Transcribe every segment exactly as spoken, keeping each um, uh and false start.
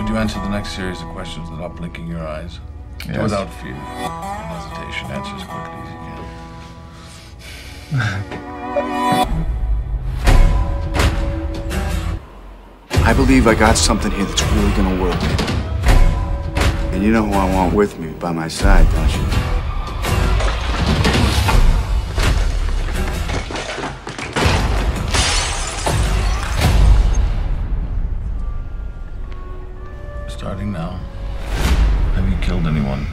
Could you answer the next series of questions without blinking your eyes? Yes. Without fear and hesitation. Answer as quickly as you can. I believe I got something here that's really gonna work. And you know who I want with me by my side, don't you? Starting now. Have you killed anyone?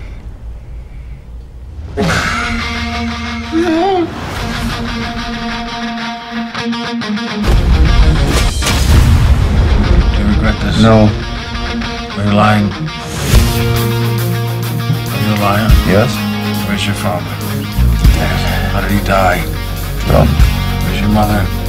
Do you regret this? No. Are you lying? Are you a liar? Yes? Where's your father? How did he die? No. Where's your mother?